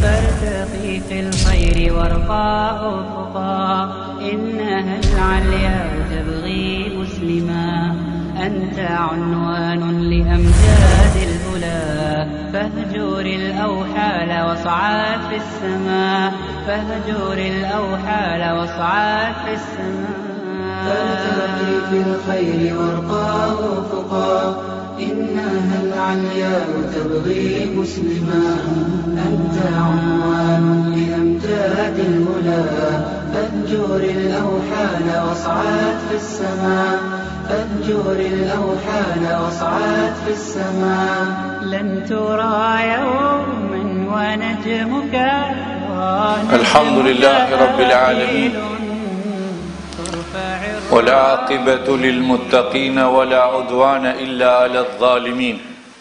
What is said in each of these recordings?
فارتقي في الخير وارقى أفقا، إنها العليا تبغي مسلما، أنت عنوان لأمجاد الأولى، فاهجر الأوحال واصعد في السماء، فاهجر الأوحال واصعد في السماء. فارتقي في الخير وارقى أفقا، إنها العليا تبغي مسلما، أنت عنوان لأمجاد الأولى، فاهجر الأوحال واصعد في السماء، فاهجر الأوحال واصعد في السماء. لن ترى يوما ونجمك الحمد لله رب العالمين، والعاقبة للمتقين ولا عدوان إلا على الظالمين.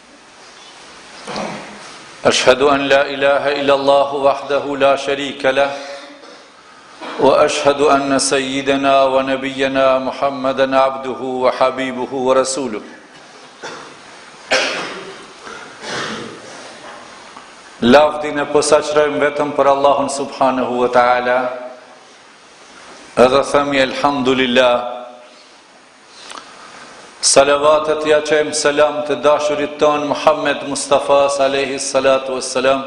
أشهد أن لا إله إلا الله وحده لا شريك له، وأشهد أن سيدنا ونبينا محمدا عبده وحبيبه ورسوله. Lavdin e posaçrojmë vetëm për Allahun subhanahu wa ta'ala, edhe themi elhamdulillah. Salavatet ja qejmë selam të dashurit ton Muhammed Mustafa alayhi salatu wassalam,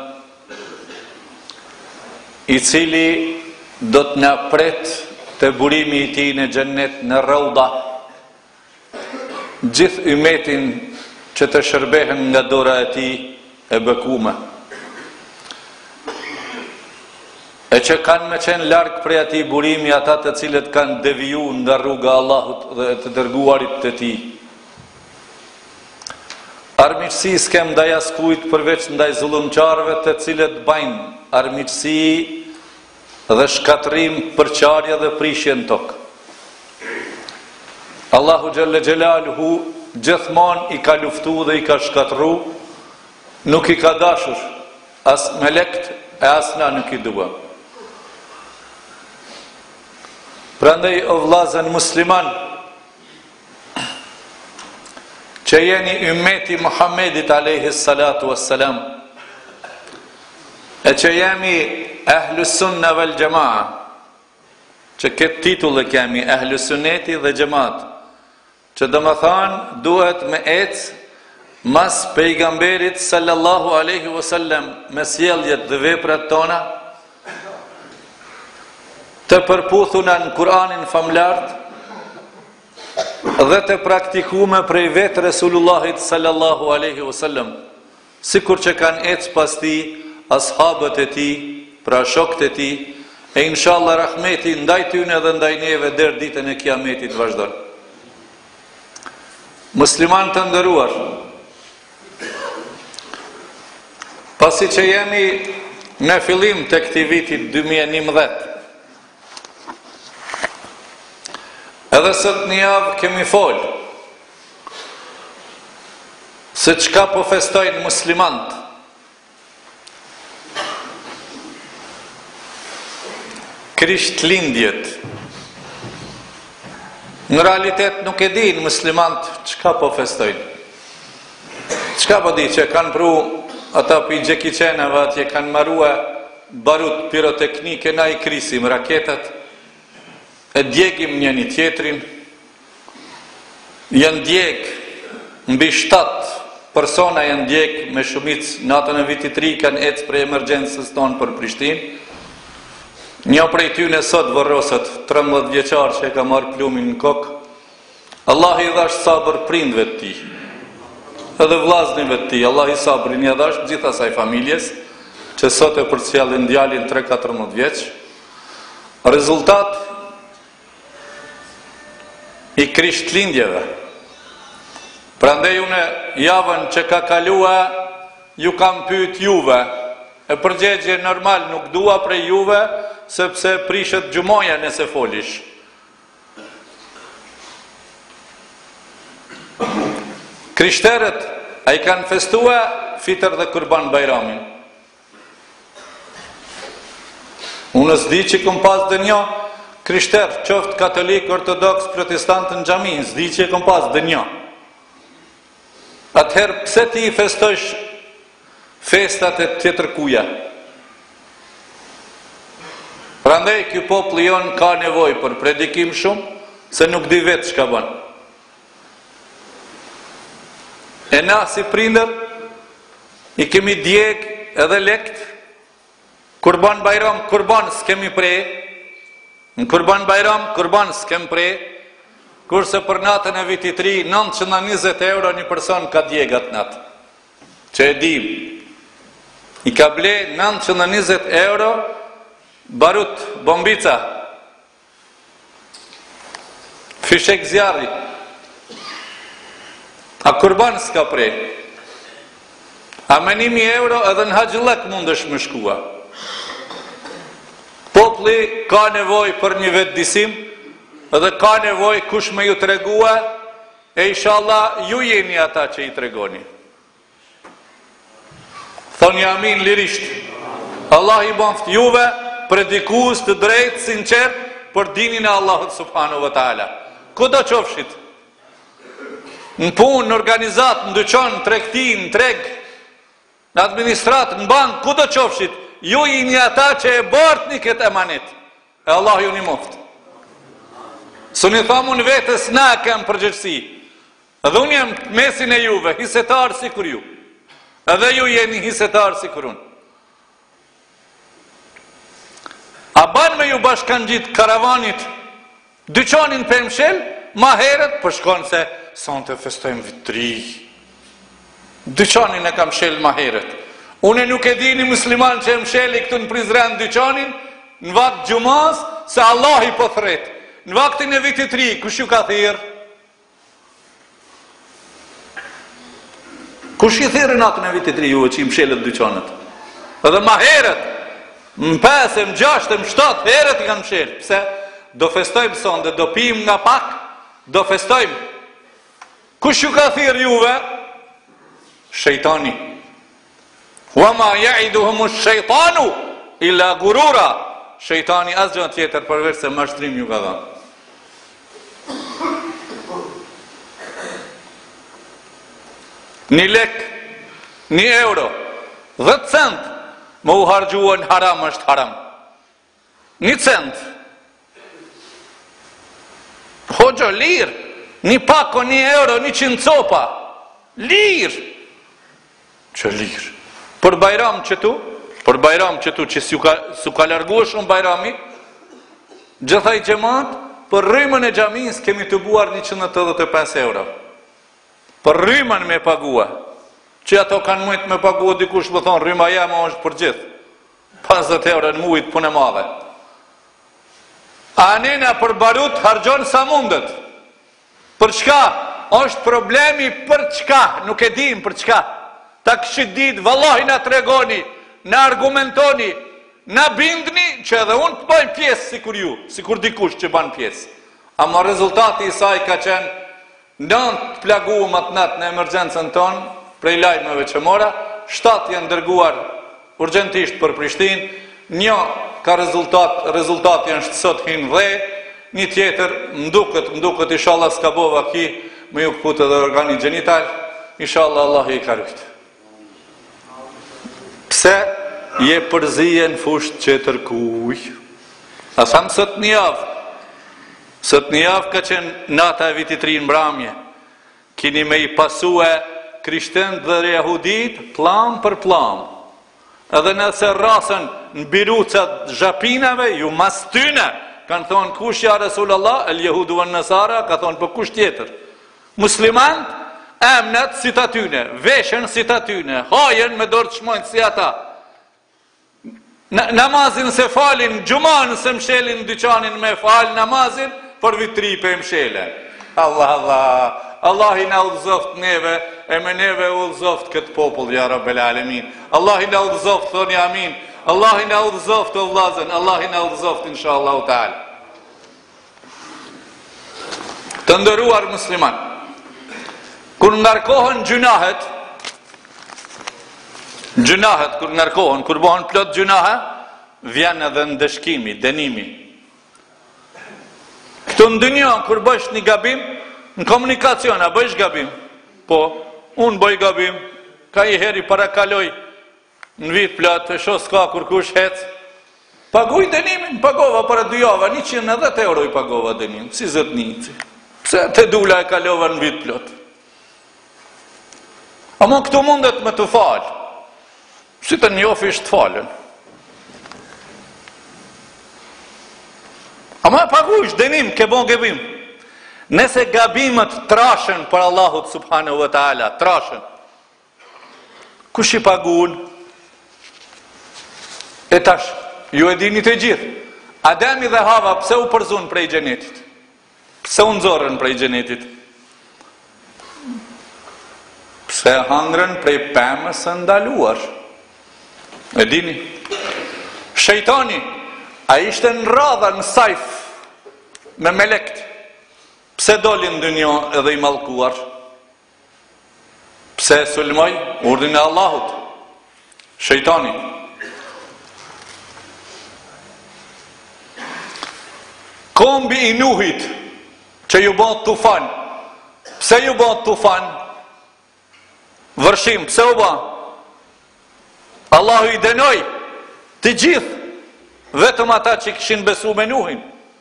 i cili do të na pret të burimi i tij në xhennet në rauda gjithë ummetin që të shërbehen nga dora e tij e bekume, e që kanë me qenë largë prej atij burimi ata të cilët kanë deviju nga rruga e Allahut dhe të dërguarit të tij. Armiqësi s'kem ndaj askujt përveç ndaj zullumqarëve të cilët bajnë armiqësi dhe shkatrim për qarje dhe prishje në tokë. Allahu xhalla xhelaluhu gjithmonë i ka luftu dhe i ka shkatru, nuk i ka dashur as melekt e as na nuk i dua. Prandaj o vllazën musliman, që jeni ummeti Muhammedit alayhi salatu wassalam, e që jemi ahlus sunna wal jamaa, që këtë titull e kemi ahlus sunneti dhe xhamat, që do të thonë duhet me ecë mas pejgamberit sallallahu alaihi wasallam me sjelljet dhe veprat tona, të përputhuna në Kur'anin famlart dhe të praktikume prej vetë Resulullahit sallallahu alaihi wasallam, sikur që kanë ecë pas tij ashabët e tij, pra shokët e tij, e inshallah rahmeti ndaj tyne dhe ndaj neve deri ditën e Kiametit vazhdon. Musliman të nderuar, pasi që jemi në fillim të këtij viti 2011, edhe sot një javë kemi folë se çka po festojnë muslimant. Krishtlindjet. Në realitet nuk e dinë muslimant çka po festojnë. Çka po di që kanë pru ata për i gjekiqenave atje kanë marrua barut piroteknike, na i krisim raketat, e djegim njëri tjetrin, janë djeg mbi 7 persona janë djeg me shumicë natën e vitit ri kanë ecë prej emergjencës tonë për Prishtinë. Një prej tyre sot varroset 13 vjeçar që e ka marrë plumin në kokë. Allah i dhash sabër prindve të tij, edhe vllaznive të tij, Allah i sabrin i dhash gjithë asaj familjes që sot e përcjellin djalin 13-14 vjeç. Rezultat i krishtlindjeve. Prandaj unë javën që ka kalua ju kam pyet juve, e përgjigje normal nuk dua prej juve, sepse prishet gjumoja nëse folish. Krishterët a i kanë festua Fitr dhe Kurban Bajramin. Unë s'di që këm pas dhe një krishter, qoftë katolik, ortodoks, protestant në xhami, s'di që këm pas dhe një. Atëherë pse ti i festojsh festat e tjetër kuja? Prandaj ky populli jon ka nevojë për predikim shumë, se nuk di vetë çka bën. E na si prindër i kemi djeg edhe lekt, kurban bajram, kurban s'kemi prej, në kurban bajram, kurban s'kem prej, kurse për natën e vitit ri, 920 euro një person ka djegat natë, që e dim. I ka ble 920 euro barut, bombica, fishek zjarri. A kurban s'ka prej. A me 1.000 euro edhe në haqëllak mundesh më shkua. Populli ka nevoj për një vetë disim, edhe ka nevoj kush me ju tregua, e inshallah ju jeni ata që i tregoni. Thoni amin lirisht. Allah i bonft juve predikus të drejtë, sinqert, për dinin e Allahut subhanahu wa ta'ala. Kudo qofshit? Në punë, në organizat, në dyqan, në tregti, në treg, në administrat, në bank, kudo qofshit, ju jeni ata që e bartni këtë emanet. E Allah ju një moft. Së një thamu në vetës na kem përgjërsi. Edhe unë jem mesin e juve, hisetarë si kur ju. Edhe ju jeni hisetarë si kur unë. A ban me ju bashkan gjitë karavanit, dyqanin për mshel, ma heret, për shkon se son të festojmë vitri. Dyqanin e kam shel ma heret. Une nuk e di një musliman që e msheli këtu në Prizren dyqanin, në vakt gjumas, se Allah i po thret. Në vaktin e vitit ri, kush ju ka thirë? Kush i thirë natën e vitit ri ju e që i mshelet dyqanet? Edhe ma heret, më 5, më 6, më 7 heret i kanë mshelë. Pse? Do festojmë sonde, do pim nga pak, do festojmë. Kush ju ka thirë juve? Shejtani. Wa ma ya'iduhumu shejtanu illa gurura. Shejtani asgjë tjetër përveç se mashtrim ju ka dhënë. Një lek, 1 euro, 10 cent, më u hargjua në haram është haram. 1 cent. Hoxho, lirë, një pako, 1 euro, 100 copa. Lirë. Që lirë. Për bajram që tu, që su ka largu shumë bajrami, gjithaj gjemat, për rrimën e gjamis kemi të buar 185 euro. Për rrimën me pagua. Që ato kanë mujtë me pagua dikush më thonë, rrima jema është për gjithë. 50 euro në mujtë punë e madhe. A nena për barut hargjon sa mundet. Për çka? Është problemi për çka? Nuk e dim për çka. Ta këshit ditë, vallahi na tregoni, na argumentoni, na bindni që edhe unë të bëjmë pjesë si kur ju, si kur dikush që banë pjesë. Ama rezultati i saj ka qenë 9 plaguam atë natë në emergjencën tonë, prej lajmeve që mora, 7 janë dërguar urgjentisht për Prishtinë, 1 ka rezultati janë sot hinë dhe, një tjetër mduket inshallah s'ka bova ki, me ju këput edhe organi gjenital, inshallah Allah i ka rujtë. Pse je përzije në fusht që tërkuj? A thamë sot një javë. Sot një javë ka qenë nata e vitit ri në Mramje. Kini me i pasue krishterët dhe jahudit plam për plam. Edhe nëse rasën në birucat zhapinave, ju mas tyne, kanë thonë kush ja Resulullah, el jehudu vë nësara, ka thonë për kush tjetër. Muslimant, emnet si të tyne, veshen si të tyne, hajen me dorë të shmojnë si ata. Namazin se falin, gjuman se mshelin dyqanin me fal namazin, për vitri për mshele. Allah i na udhëzoft neve, e me neve udhëzoft këtë popull, ja Rabbel Alemin. Allah i na udhëzoft, thoni amin. Allah i na udhëzoft, o vlazën, Allah i na udhëzoft, inshallah u ta'ala. Të ndëruar musliman, kur ngarkohen gjunahet, kur ngarkohen, kur bëhen plot gjunahe, vjen edhe ndëshkimi, dënimi. Këtu në dynja, kur bësh një gabim, në komunikacion, a bësh gabim? Po, unë bëj gabim, ka i heri parakaloj në vit plot, e sho s'ka kur kush hec, Paguj dënimin, pagova për 2 java, 110 euro i pagova dënim, si zotnici. Pse te dula e kalova në vit plot. Ama këtu mundet me të falë. Si të njofish të falën. Ama e pagujsh dënim, ke bon gabim. Nëse gabimet trashen për Allahut subhanahu wa taala, trashen. Kush i paguën? E tash, ju e dini të gjithë. Ademi dhe Hava pse u përzun prej xhenetit? Pse u nxorën prej xhenetit? Pse hangren prej pemës së ndaluar? E dini? Shejtani, a ishte në radha në sajf me melekt. Pse dolin dënjo edhe i mallkuar? Pse sulmoj urdhin e Allahut? Shejtani. Kombi i Nuhit që ju bën tufan. Pse ju bën tufan? Vërshim, pse u bën? Allahu i dënoi të gjithë, vetëm ata që kishin besu me Nuhin.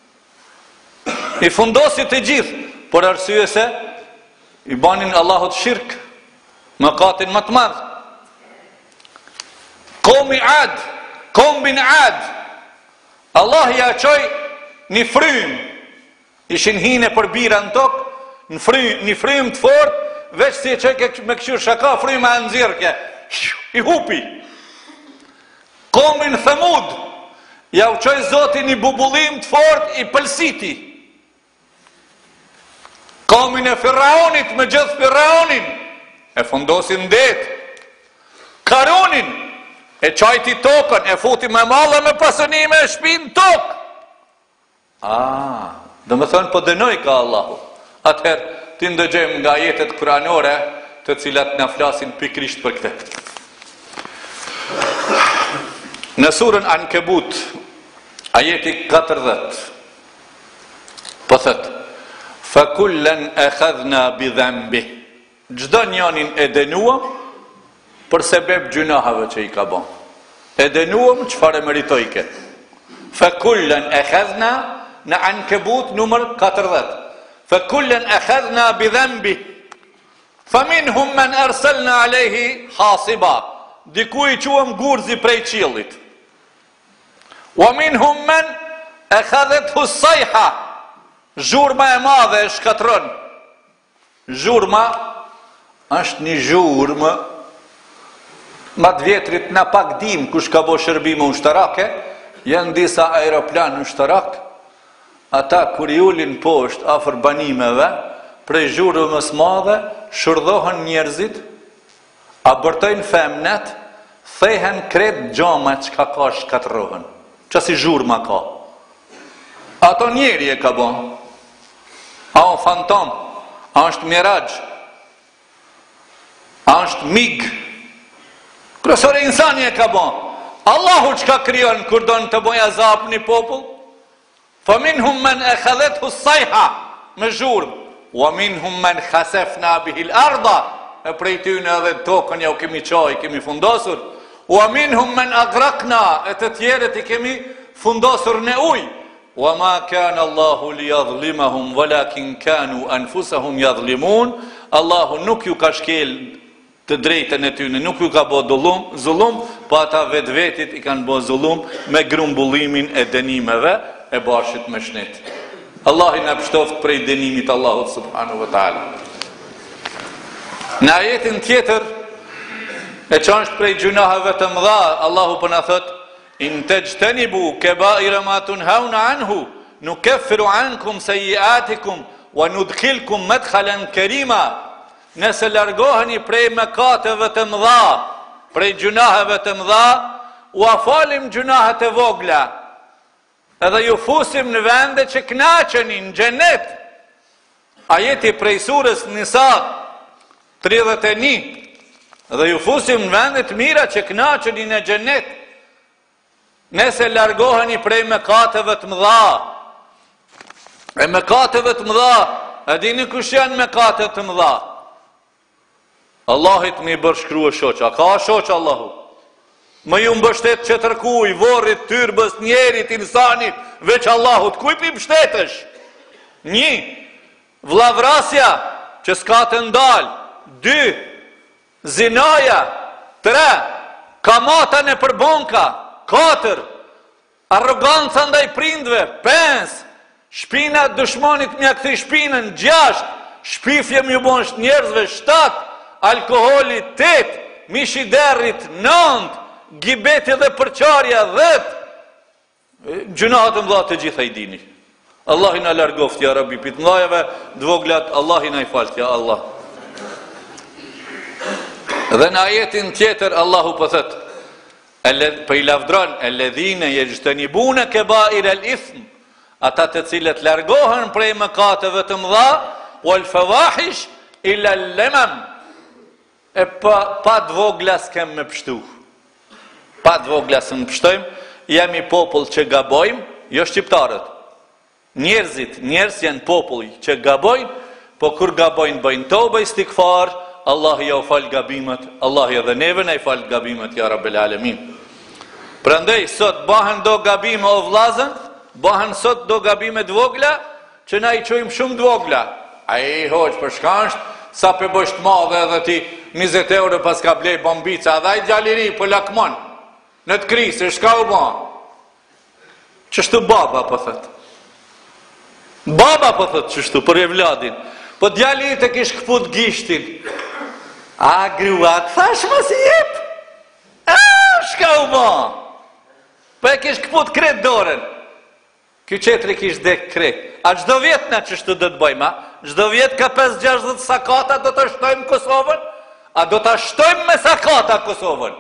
I fundosi të gjithë, por arsye se i banin Allahut shirk, mëkatin më të madh. Kombin Ad, Allah ja çoi një frym, ishin hine për bira në tokë, një frym të fort, veç si e që me këshur shaka, fryma e nëzirke, i hupi. Kombin Thamud, ja u qoj Zoti një bubullim të fort, i pëlsiti. Kombin e Firaunit, me gjithë Firaunin, e fundosin det. Karunin, e qajti tokën, e futi me malla me pasënime e shpinë tokë. Dhe me thënë, po dënoj ka Allahu. Atëherë, ti ndëgjëm nga ajetet kuranore, të cilat në flasin pikrisht për këte. Në surën Ankebut, ajeti 40, po thëtë, fakullen e khadhna bidhembi, gjdo njonin e dënuam, për sebeb gjunahave që i ka bon. E dënuam çfarë meritojke. Fakullen e khadhna, në Ankebut numër 40. Fakullen e khadhna bidhembi, faminhum men arsalna alehi hasiba, diku i quam gurzi prej qiellit. Wa minhum men e khadhethu sajha, zhurma e madhe e shkatron. Zhurma është një zhurmë, ma të vjetrit në pak dim kush ka bo shërbime ushtarake, janë disa aeroplan ushtarak, ata kur i ulin poshtë afër banimeve, prej zhurmës madhe, shurdhohen njerëzit, abërtojnë femnet, thehen kret gjama që ka shkatrohen. Që si zhurma ka. Ato njeri e ka bon. A o fantom, a është miraj, a është mig. Kërësore insani e ka bon. Allahu që ka kryon kur do në të boj azab një popull? Fa minhum men e khadhethu sajha me zhurm, wa minhum men khasefna bihil arda, e prej tyne edhe tokën ja u kemi qaj, kemi fundosur, wa minhum men agrakna, e të tjeret i kemi fundosur në uj, wa ma kana Allahu li jadhlimahum, walakin kanu anfusahum jadhlimun, Allahu nuk ju ka shkel të drejtën e tyne, nuk ju ka bo zullum, pa ata vetë vetit i kanë bo zullum me grumbullimin e dënimeve, e bashit me shnet. Allah i në pështoft prej dënimit Allahut subhanahu wa ta'ala. Në ajetin tjetër, e që është prej gjunahave të mëdha, Allahu për në thët, in të gjtenibu kebaira ma tunhauna anhu, nukeffiru ankum sejiatikum, wa nudkhilkum medkhalen kerima, nëse largoheni prej mëkateve të mëdha, prej gjunahave të mëdha, u afalim gjunahet e vogla, edhe ju fusim në vende që knaqeni në xhenet. Ajeti prej surës Nisa 31, edhe ju fusim në vende të mira që knaqeni në xhenet, nëse largoheni prej mëkateve të mëdha. E mëkateve të mëdha, e dini kush janë mëkatet të mëdha? Allahit më i bërshkrua shoq. A ka shoq Allahu? më ju mbështet që tërkuj, vorrit, tyrbës, njerit, insanit, veç Allahut, kuj pi mbështetesh? 1. Vllavrasja, që s'ka të ndal. 2. Zinaja. 3. Kamata në përbonka. 4. Arroganca ndaj prindve. 5. Shpina dushmanit mja këthi shpinën. 6. Shpifje mju bonsh njerëzve. 7. Alkoholi. 8. Mishi derrit. 9. Gibeti dhe përqarja. 10. Gjunahat e mëdha të gjitha i dini. Allah i na largoft, ja Rabbi, pit mdhajave, dvoglat, Allah i na i falt, ja Allah. Dhe në ajetin tjetër, Allahu pëthet, për i lavdron, alladhina yajtanibuna kaba'ir al-ithm, ata të cilët largohen prej mëkateve të mëdha, wal fawahish illa al-lamam. E pa dvogla s'kem me pështu. Pa dvogla s'm pështojmë, jemi popull që gabojmë, jo shqiptarët. Njerëz janë popull që gabojnë, po kur gabojnë bëjnë tobe istikfar, Allah ja u fal gabimet, Allah ja dhe neve na i fal gabimet, ja Rabbel Alamin. Prandaj sot bëhen do gabime o vllazën, bëhen sot do gabime dvogla, që na i çojmë shumë dvogla. Ai hoq për shkansht, sa pe bësh të madhe edhe ti 20 euro pas ka blej bombica, dhe ai gjaliri po lakmon. Në të krisë, shka u bën? Çështu baba po thot. Baba po thot çështu për evladin. Po djali të kish këput gishtin. A grua, thash mos i jep. Shka u bën? Po e kish këput kret dorën. Ky qetri kish dek kret. A çdo vjet na çështu do të bëjmë? Çdo vjet ka 5-60 sakata do të shtojmë Kosovën? A do ta shtojmë me sakata Kosovën?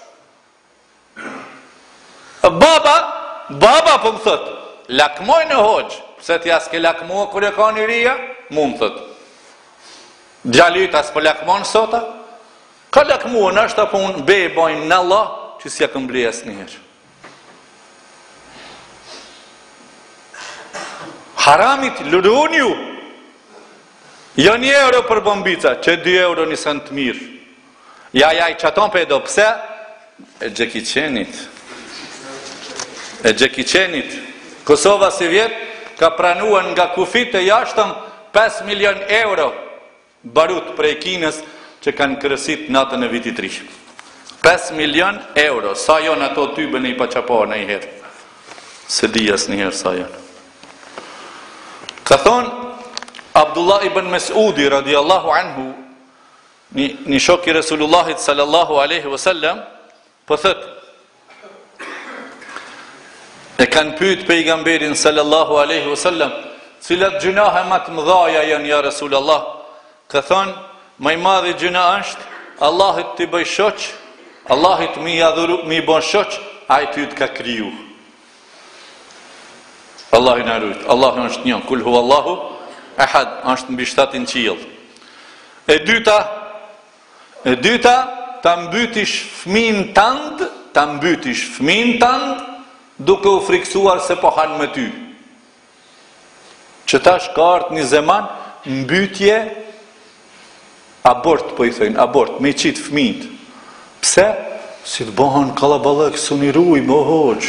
Baba po më thot, lakmoj në hoqë. Pse t'ja s'ke lakmua kur e ka një rria? Mund thot. Gjallit as po lakmon sota? Ka lakmua në është apo unë be bojmë në Allah, që s'ja këmbli as njëherë. Haramit lurun ju. Jo 1 euro për bombica, që 2 euro nisën të mirë. Ja, i qaton për edo, pse? E Gjekiqenit. Kosova si vjetë, ka pranuar nga kufit e jashtëm 5 milion euro barut prej Kinës që kanë kërësit natën e vitit 3. 5 milion euro, sa jonë ato tybe në i paqapar në i herë. Se dijas një herë sa jonë. Ka thonë, Abdullah ibn Mesudi, radiallahu anhu, një shok i Resulullahit sallallahu aleyhi wasallam, po thëtë, e kanë pyet pejgamberin sallallahu aleyhi wasallam, cilat gjunahe më të mëdhaja janë ja Resulullah. Ka thonë, më i madhi gjuna është, Allahit t'i bëj shoq, Allahit mi bon shoq, a i ty t'ka kriju. Allahin arrujt, Allahin është një, kul hu Allahu, ahad, është mbi 7 qiell. E dyta, ta mbytish fëmin tënd, duke u friksuar se po han me ty. Që tash ka ardhur një zaman mbytje abort, po i thënë, abort, me qitë fëmijët. Pse? Si të bëhen kallaballëk, suniruj, më hoq.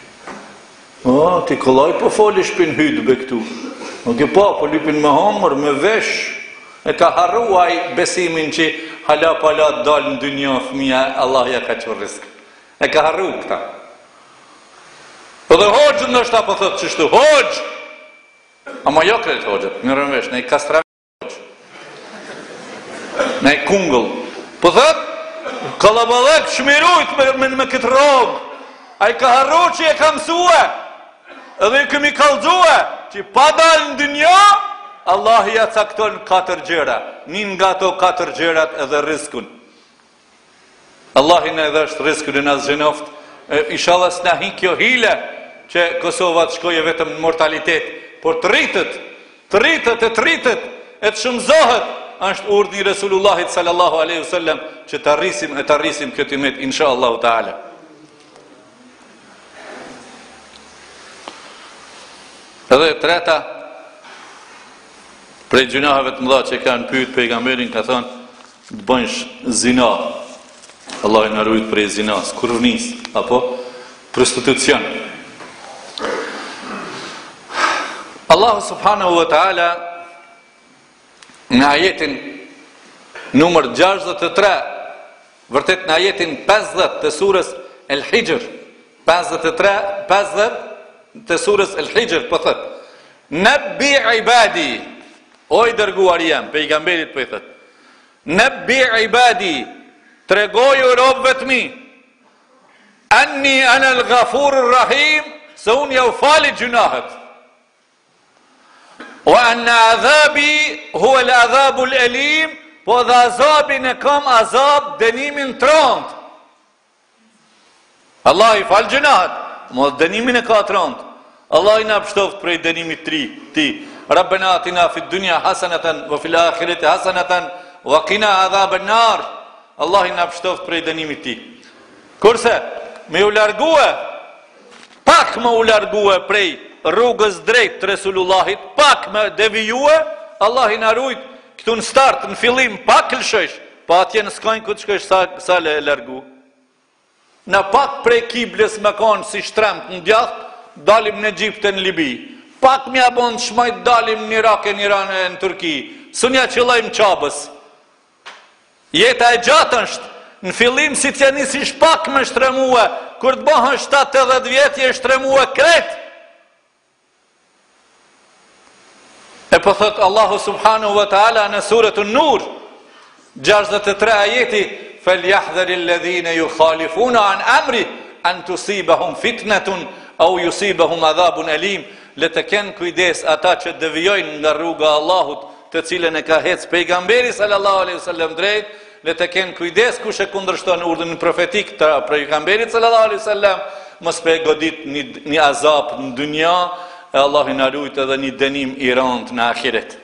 Ti kollaj po foli shpin hydbe këtu. Nuk e po lypin me homër, me vesh. E ka harruaj besimin që hala pala dalë në dynjë fëmija, Allah ja ka që rizk. E ka harru këta. Dhe hoqën në është apo thëtë qështu, hoqë! Ama jo kretë hoqët, mirën vesh, ne i kastrave hoqë. Ne i kungull. Po thëtë, kalabalek shmirujt me këtë rogë. A i ka harru që e ka mësue, edhe i këmi kalzue, që pa dalë në dynja, Allah ja cakton 4 gjera. Nin nga to 4 gjerat edhe rizkun. Allah i në edhe është rizkun e nësë gjenoft. Inshallah s'na hi kjo hile, që Kosova të shkoje vetëm në mortalitet, por të rritët, e të shumëzohet, është urdhni Resulullahit sallallahu aleyhi wasallam, që të arrisim këtë imet, inshallah ta'ala. Edhe treta, prej gjunaheve të mëdha që kanë pyet pejgamberin, ka thonë, të bëjsh zina. Allah i na rujt prej zinas, kurvnis, apo prostitucion. Allahu subhanahu wa ta'ala në ajetin numër 63, vërtet në ajetin 50 të surës El Hijr, 50 të surës El Hijr, po thët, Nabbi ibadi, o i dërguar jam, pejgamberit po i thët, Nabbi ibadi, tregoju robëve të mi, anni ana al-Ghafur ar-Rahim, se unë ja u fali gjunahet. Wa anna adhabi huwa al-adhabu al-alim, po dhe azabin e kam azab dënimin trond. Allah i fal gjunahet, mos dënimin e ka trond. Allah i na pështoft prej dënimit ti. Rabbena atina fid dunya hasanatan wa fil akhirati hasanatan wa qina adhaban nar. Allah i na pështoft prej dënimit ti. Kurse me u largue, pak me u largue prej rrugës drejt të Resulullahit, pak me devijue, Allah i na rujt këtu në start, në fillim, pak lëshësh, pa atje në skajnë këtë shkësh sa le largu. Në pak prej kibles me konë si shtremt në djath, dalim në Egjipte në Libi. Pak mja bon të shmajt dalim në Irak e në Iran e në Turki. Sunja qëllajmë qabës. Jeta e gjatë është, në fillim si tja nisish pak me shtremue, kur të bëhën 70 vjetë je shtremue kretë. E po thot Allahu subhanahu wa ta'ala në surën Nur, 63 ajeti, فَلْيَحْذَرِ الَّذِينَ يُخَالِفُونَ عَنْ أَمْرِهِ أَنْ تُصِيبَهُمْ فِتْنَةٌ أَوْ يُصِيبَهُمْ عَذَابٌ أَلِيمٌ. Le të kenë kujdes ata që devijojnë nga rruga e Allahut, të cilën e ka hec pejgamberi sallallahu alaihi wasallam drejt, le të kenë kujdes kush e kundërshton urdhën profetik të pejgamberit sallallahu alaihi wasallam, mos pe godit një azab në dunja, e Allah i na rujt edhe një dënim i rënd në ahiret.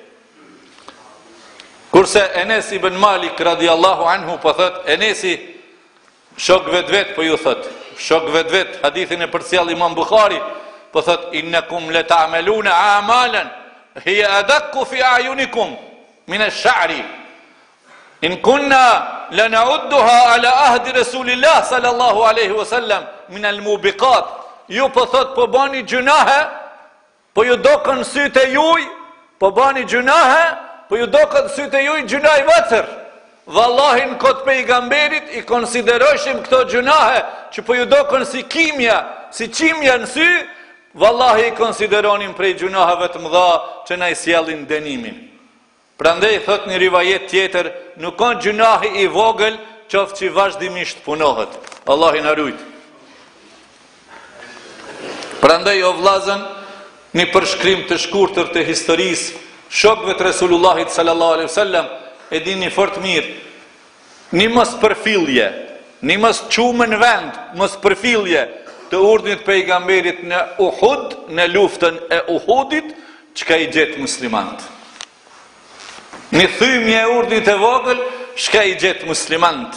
Kurse Enes ibn Malik radiallahu anhu po thot, Enesi shok vet po ju thot, shok vet, hadithin e përcjell Imam Bukhari, po thot, innakum le ta'meluna amalan, hiya adakku fi a'yunikum min ash-sha'ri. In kunna lana'udduha ala ahdi Rasulillah sallallahu alaihi wasallam min al-mubiqat. Ju po thot, po bani gjunahe, po ju dokën sytë e juj, po bani gjunahe, po ju dokën sytë e juj gjunaj vëtër. Vallahin këtë pejgamberit i konsideroshim këto gjunahe, që po ju dokën si kimja, si qimja në sy, vallahi i konsideronim prej gjunaheve të mëdha që na i sjellin dënimin. Prandaj thot një rivajet tjetër, nuk kanë gjunahi i vogël, qoftë që vazhdimisht punohet. Allah i na rujt. Prandaj o vllazën, një përshkrim të shkurtër të historisë shokëve të Resulullahit sallallahu alaihi wasallam, e dini fort mirë, një mos përfillje, një mos qumë në vend, mos përfillje të urdhnit pejgamberit në Uhud, në luftën e Uhudit, çka i gjet muslimant. Një thymje e urdhnit e vogël, çka i gjet muslimant.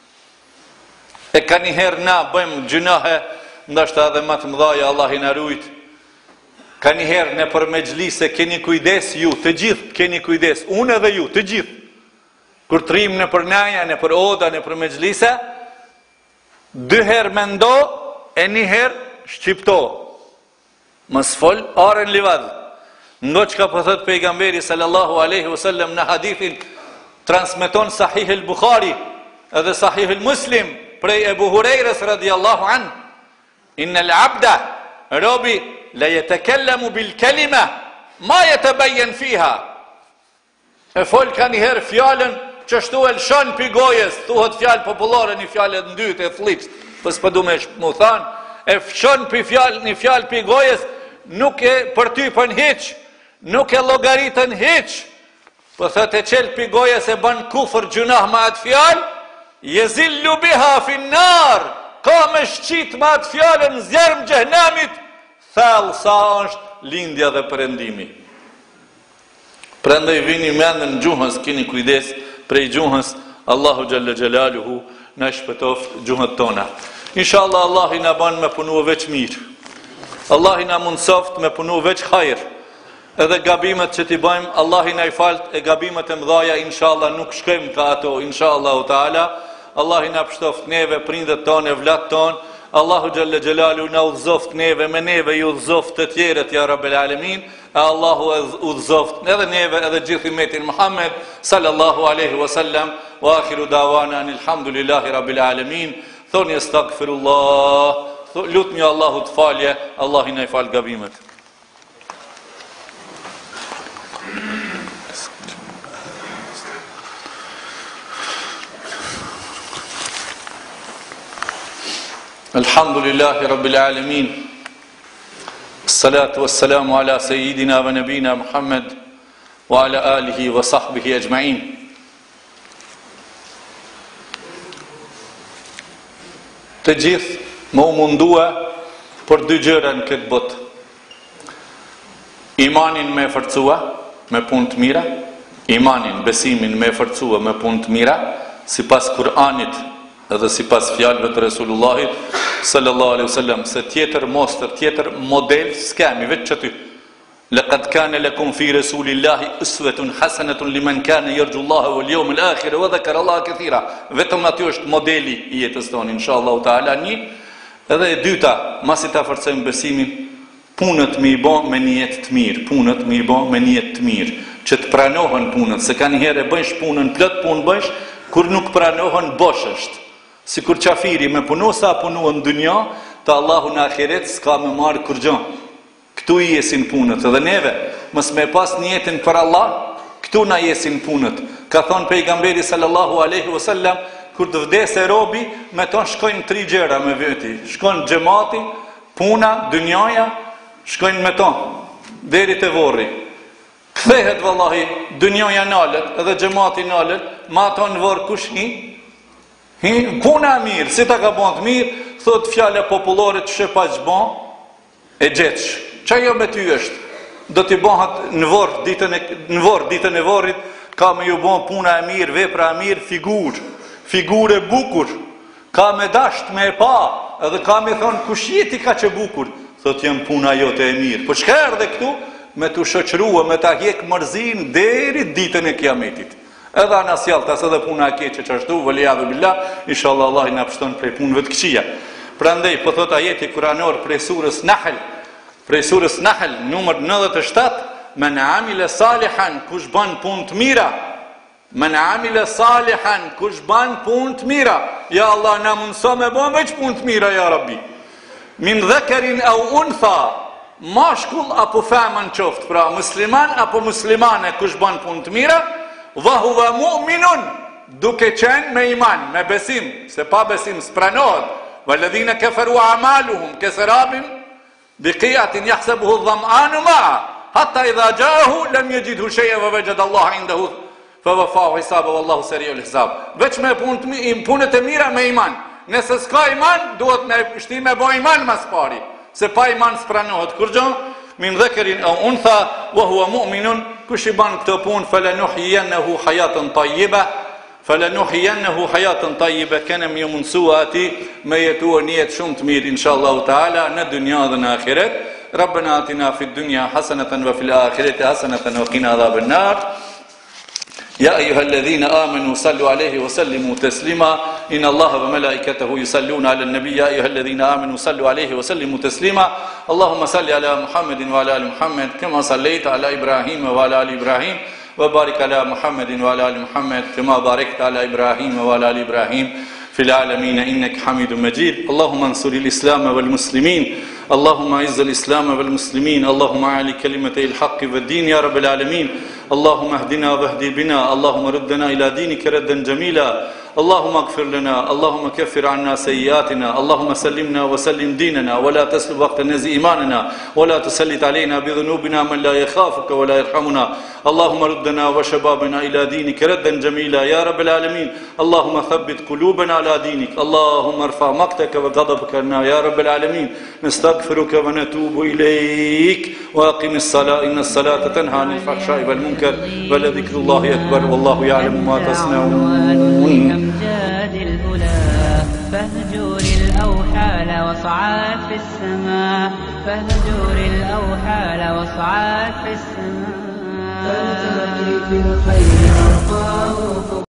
E ka njëherë na bëjmë gjunahe, ndoshta edhe më të mëdha, Allah i na rujt. Ka njëherë në për mexhlise keni kujdes ju, të gjithë keni kujdes, unë edhe ju, të gjithë. Kur trim në për naja, në për oda, në për mexhlise, 2 herë mendo, e 1 herë shqipto. Mos fol arën livadh. Ndo që ka pëthët pejgamberi sallallahu aleyhi wasallam në hadithin transmeton Sahih al-Bukhari edhe Sahih al-Muslim prej Ebu Hurejres radiallahu an, inna l'abda robi la jetekellemu bil kelima ma jetebajjen fiha. E fol ka njëherë fjallën që shtu e lëshon për gojes, thuhet fjallë populore, një fjallë në dytë e flips, pës pëdu me mu thanë, e fshon për fjallë, një fjallë për gojes, nuk e për ty për në hiq, nuk e logaritën hiq, për thët e qelë për gojes e ban kufër gjunah ma atë fjallë, jezillu biha finnar, ka me shqit ma atë fjallën zjarëm gjëhnamit, thellë sa është lindja dhe përendimi. Prandaj vini mendën gjuhës, keni kujdes prej gjuhës, Allahu Gjelle Gjelaluhu në shpëtoft gjuhët tona. Inshallah Allah i na ban me punu veç mirë. Allah i na mundsoft me punu veç hajër. Edhe gabimet që t'i bëjmë, Allah i na i falt e gabimet e mdhaja, inshallah nuk shkojmë ka ato, inshallah ta'ala. Allah i na pështoft neve, prindët tonë, vllatë tonë, Allahu Gjelle Gjelalu na udhëzoft neve, me neve i udhëzoft të tjerët, ja Rabbel Alemin, e Allahu udhëzoft edhe neve edhe gjithë umetin Muhammed, sallallahu aleyhi wasallam, wa akhiru dawana, alhamdulillahi Rabbil Alemin, thoni astagfirullah, lutmi Allahu të falje, Allah i na i falë gabimet. Alhamdulillahi Rabbil Alamin. Salatu wassalamu ala Sayyidina wa Nabina Muhammad wa ala alihi wa sahbihi ajma'in. Të gjithë më u mundua për dy gjëra në këtë botë. Imanin me forcua me punë të mira, imanin, besimin me forcua me punë të mira, sipas Kur'anit edhe sipas fjalëve të Resulullahit sallallahu alaihi wasallam, se tjetër mostër, tjetër model s'kemi vetë çty. Laqad kana lakum fi rasulillahi uswatun hasanatun liman kana yarju Allaha wal yawmal akhir wa dhakara Allaha katira. Vetëm aty është modeli i jetës tonë, inshallah taala. Një, edhe e dyta, masi ta forcojmë besimin, punët me i bë me niyet të mirë, punët me i bë me niyet të mirë, që të pranohen punët, se kanë herë bësh punën plot punë bësh, kur nuk pranohen bosh është. Si kur qafiri me punu sa punu në dynja, të Allahu në ahiret s'ka me marë kur gjë. Këtu i jesin punët, edhe neve, mës me pas njetin për Allah, këtu na jesin punët. Ka thonë pejgamberi sallallahu aleyhi wasallam, kur të vdese robi, me tonë shkojnë 3 gjëra me veti. Shkojnë gjemati, puna, dynjaja, shkojnë me tonë, deri të vorri. Kthehet vallahi, dynjaja nalët, edhe gjemati nalët, ma tonë vorë kush një, puna mirë, si ta ka bon të mirë, thot fjale popullore të shëpa që bon, e gjetsh. Qa jo me ty është? Do t'i bonhat në vorë, ditën e vorrit, ka me ju bon puna e mirë, vepra e mirë, figur e bukur, ka me dasht me e pa, edhe ka me thonë, kush jeti ka që bukur? Thot jem puna jote e mirë. Po shka erdhe këtu? Me t'u shoqrua, me ta hjek mërzin, deri ditën e kiametit. Edhe anasjaltas edhe puna e keqe që ashtu, vëllijadhu billah, inshallah Allah i na pështon prej punëve të këqija. Prandaj, po thot ajeti kuranor prej surës Nahl, numër 97, men amile salihan, kush ban punë të mira, men amile salihan, kush ban punë të mira, ja Allah na mundso me ban veç punë të mira, ja Rabbi. Min dhekarin au untha, mashkull apo femën qoftë, pra musliman apo muslimane, kush ban punë të mira, wa huwa mu'minun, duke qenë me iman, me besim, se pa besim s'pranohet. Walladhina kafaru a'maluhum kasarabin biqi'atin yahsabuhu adh-dham'anu ma'a hatta idha ja'ahu lam yajidhu shay'an wa wajada Allah 'indahu fa wafahu hisabahu wallahu sari'ul hisab. Veç me punët e mira me iman. Nëse s'ka iman, duhet me shtim me bë iman mas pari, se pa iman s'pranohet kur gjë. Min dhakarin aw untha wa huwa mu'minun, kush i ban këtë punë, falanuhyiyannahu hayatan tayyiba, kenem ju mundsua ati me jetua një jetë shumë të mirë inshallah taala në dunja dhe në ahiret. Rabbana atina fid dunya hasanatan wa fil akhirati hasanatan wa qina adhaban nar. يا أيها الذين آمنوا صلوا عليه وسلموا تسليما إن الله وملائكته يصلون على النبي يا أيها الذين آمنوا صلوا عليه وسلموا تسليما اللهم صل على محمد وعلى آل محمد كما صليت على إبراهيم وعلى آل إبراهيم وبارك على محمد وعلى آل محمد كما باركت على إبراهيم وعلى آل إبراهيم في العالمين إنك حميد مجيد اللهم انصر الإسلام والمسلمين اللهم اعز الإسلام والمسلمين اللهم اعلي كلمتي الحق والدين يا رب العالمين اللهم اهدنا واهد بنا اللهم ردنا إلى دينك ردا جميلا اللهم اغفر لنا اللهم كفر عنا سيئاتنا اللهم سلمنا وسلم ديننا ولا تسلب وقت نزي إيماننا ولا تسلط علينا بذنوبنا من لا يخافك ولا يرحمنا اللهم ردنا وشبابنا إلى دينك ردا جميلا يا رب العالمين اللهم ثبت قلوبنا على دينك اللهم ارفع مقتك وغضبك عنا يا رب العالمين نستغفرك ونتوب إليك وأقم الصلاة إن الصلاة تنهى عن الفحشاء والمنكر ولذكر الله أكبر والله يعلم ما تصنعون أمجاد الأولى فاهجر الأوحال وصعد في السماء فاهجر الأوحال وصعد في السماء فلتأتي في الخير أرقاه